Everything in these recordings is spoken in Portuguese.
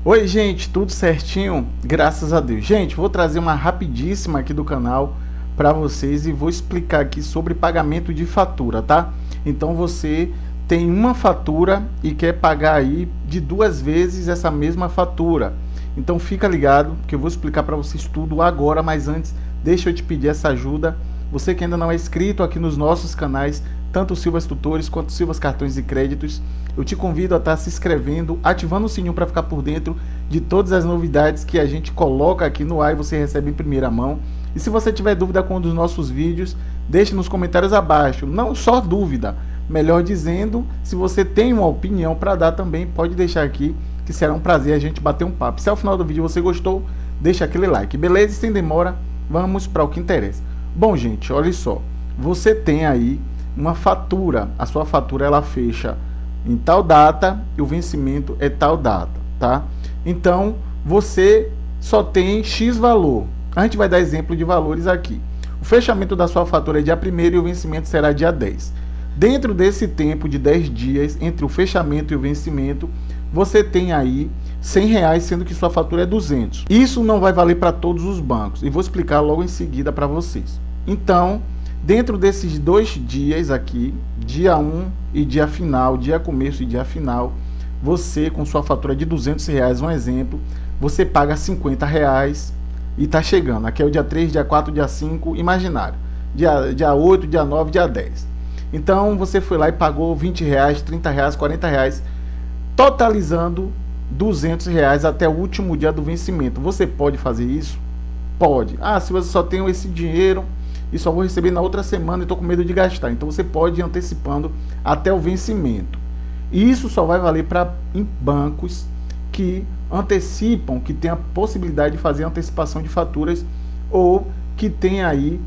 Oi gente, tudo certinho? Graças a Deus. Gente, vou trazer uma rapidíssima aqui do canal para vocês e vou explicar aqui sobre pagamento de fatura, tá? Então você tem uma fatura e quer pagar aí de 2 vezes essa mesma fatura. Então fica ligado que eu vou explicar para vocês tudo agora, mas antes deixa eu te pedir essa ajuda. Você que ainda não é inscrito aqui nos nossos canais, tanto o Silvas Tutores quanto o Silvas Cartões e Créditos, eu te convido a estar se inscrevendo, ativando o sininho para ficar por dentro de todas as novidades que a gente coloca aqui no ar e você recebe em primeira mão. E se você tiver dúvida com um dos nossos vídeos, deixe nos comentários abaixo. Não só dúvida, melhor dizendo, se você tem uma opinião para dar também, pode deixar aqui, que será um prazer a gente bater um papo. Se ao final do vídeo você gostou, deixa aquele like, beleza? E sem demora, vamos para o que interessa. Bom gente, olha só, você tem aí uma fatura, a sua fatura ela fecha em tal data e o vencimento é tal data, tá? Então você só tem X valor. A gente vai dar exemplo de valores aqui. O fechamento da sua fatura é dia 1º e o vencimento será dia 10. Dentro desse tempo de 10 dias, entre o fechamento e o vencimento, você tem aí R$100, sendo que sua fatura é 200. Isso não vai valer para todos os bancos e vou explicar logo em seguida para vocês. Então, dentro desses 2 dias aqui, dia 1 e dia final, dia começo e dia final, você com sua fatura de R$200, um exemplo, você paga R$50 e está chegando. Aqui é o dia 3, dia 4, dia 5, imaginário. Dia 8, dia 9, dia 10. Então você foi lá e pagou R$20, R$30, R$40, totalizando R$200 até o último dia do vencimento. Você pode fazer isso? Pode. Ah, se você só tem esse dinheiro e só vou receber na outra semana e estou com medo de gastar. Então você pode ir antecipando até o vencimento. E isso só vai valer para bancos que antecipam, que tem a possibilidade de fazer antecipação de faturas ou que tem aí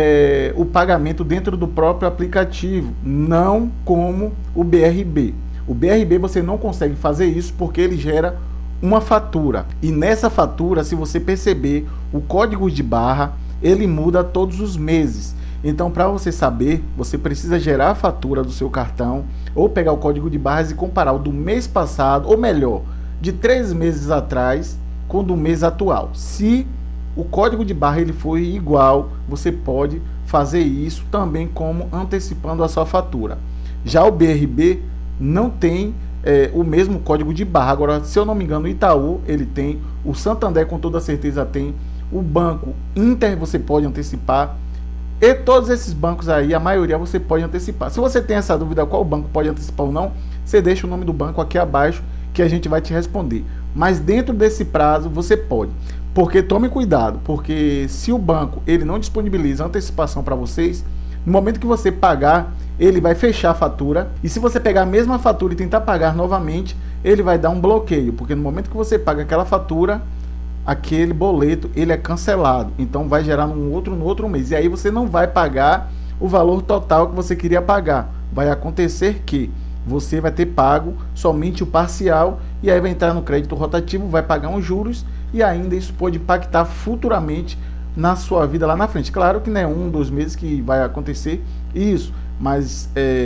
o pagamento dentro do próprio aplicativo, não como o BRB. O BRB você não consegue fazer isso porque ele gera uma fatura. E nessa fatura, se você perceber, o código de barra ele muda todos os meses. Então, para você saber, você precisa gerar a fatura do seu cartão ou pegar o código de barras e comparar o do mês passado, ou melhor, de 3 meses atrás com o do mês atual. Se o código de barra ele for igual, você pode fazer isso também como antecipando a sua fatura. Já o BRB não tem o mesmo código de barra. Agora, se eu não me engano, o Itaú ele tem, o Santander com toda certeza tem, o Banco Inter você pode antecipar, e todos esses bancos aí, a maioria você pode antecipar. Se você tem essa dúvida qual banco pode antecipar ou não, você deixa o nome do banco aqui abaixo que a gente vai te responder. Mas dentro desse prazo você pode, porque tome cuidado, porque se o banco ele não disponibiliza antecipação para vocês, no momento que você pagar, ele vai fechar a fatura, e se você pegar a mesma fatura e tentar pagar novamente, ele vai dar um bloqueio, porque no momento que você paga aquela fatura, aquele boleto ele é cancelado, então vai gerar no outro mês, e aí você não vai pagar o valor total que você queria pagar. Vai acontecer que você vai ter pago somente o parcial, e aí vai entrar no crédito rotativo, vai pagar uns juros, e ainda isso pode impactar futuramente na sua vida lá na frente. Claro que não é 1, 2 meses que vai acontecer isso, mas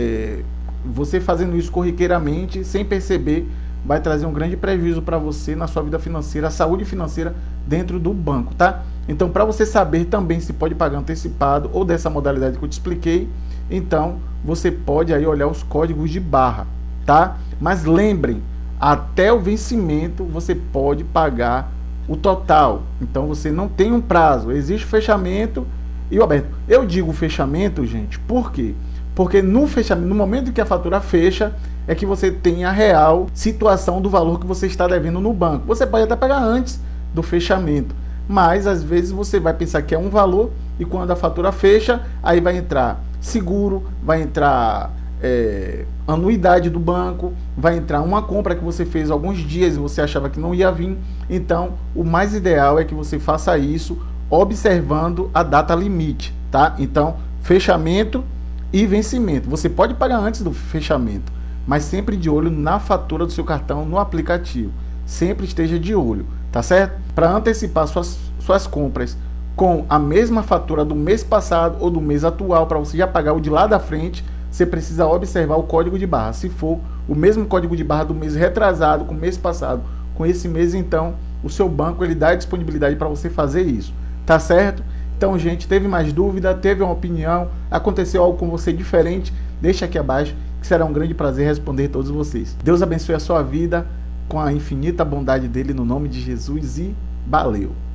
você fazendo isso corriqueiramente, sem perceber, vai trazer um grande prejuízo para você na sua vida financeira, a saúde financeira dentro do banco, tá? Então, para você saber também se pode pagar antecipado ou dessa modalidade que eu te expliquei, então você pode aí olhar os códigos de barra, tá? Mas lembrem, até o vencimento você pode pagar o total. Então você não tem um prazo, existe o fechamento e o aberto. Eu digo fechamento, gente, por quê? Porque no fechamento, no momento que a fatura fecha, é que você tem a real situação do valor que você está devendo no banco. Você pode até pagar antes do fechamento, mas às vezes você vai pensar que é um valor e quando a fatura fecha, aí vai entrar seguro, vai entrar anuidade do banco, vai entrar uma compra que você fez alguns dias e você achava que não ia vir. Então, o mais ideal é que você faça isso observando a data limite, tá? Então, fechamento e vencimento. Você pode pagar antes do fechamento, mas sempre de olho na fatura do seu cartão no aplicativo. Sempre esteja de olho, tá certo? Para antecipar suas compras com a mesma fatura do mês passado ou do mês atual, para você já pagar o de lá da frente, você precisa observar o código de barra. Se for o mesmo código de barra do mês retrasado com o mês passado com esse mês, então o seu banco ele dá disponibilidade para você fazer isso, tá certo? Então, gente, teve mais dúvida, teve uma opinião, aconteceu algo com você diferente, deixa aqui abaixo, que será um grande prazer responder todos vocês. Deus abençoe a sua vida com a infinita bondade dele, no nome de Jesus, e valeu!